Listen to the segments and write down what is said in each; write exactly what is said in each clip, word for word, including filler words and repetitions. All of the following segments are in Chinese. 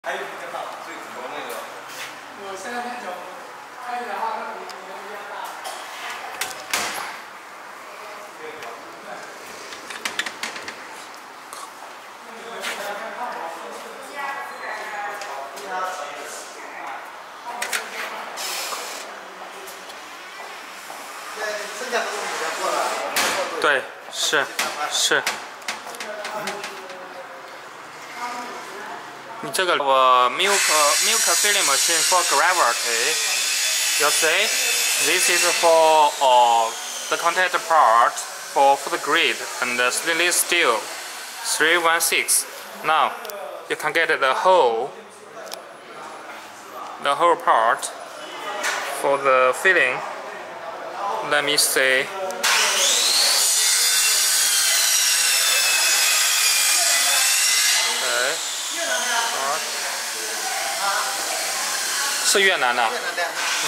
还有比较大，最主要那个。 我现在那种开的话，那比你的比较大。 剩下都是你在做的。 对，是是。你这个我 milk milk filling machine for gravity. You see, this is for uh, the contact part for food grade and the stainless steel three one six. Now you can get the whole the whole part for the filling. Let me see. Okay. 是越南的。嗯。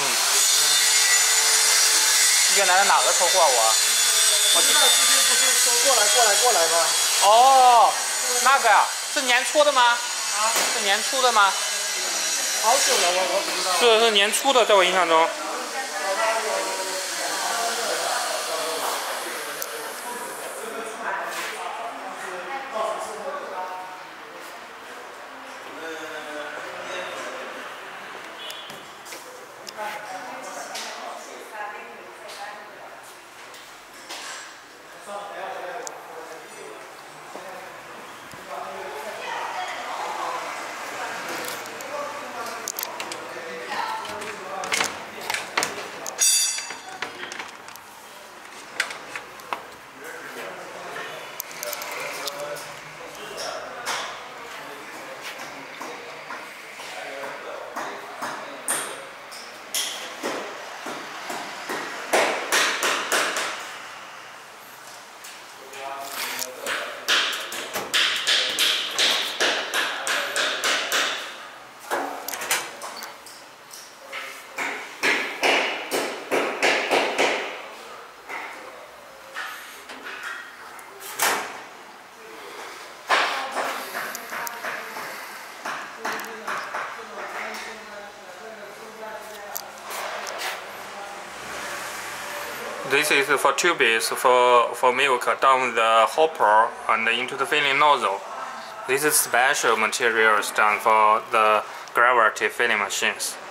越南的哪个车货我？ 我知道之前不是说过来过来过来吗？ 哦，那个呀，是年初的吗？啊，是年初的吗？ 好久了，我我不知道。 是是年初的，在我印象中。This is for tubes for, for milk down the hopper and into the filling nozzle. This is special materials done for the gravity filling machines.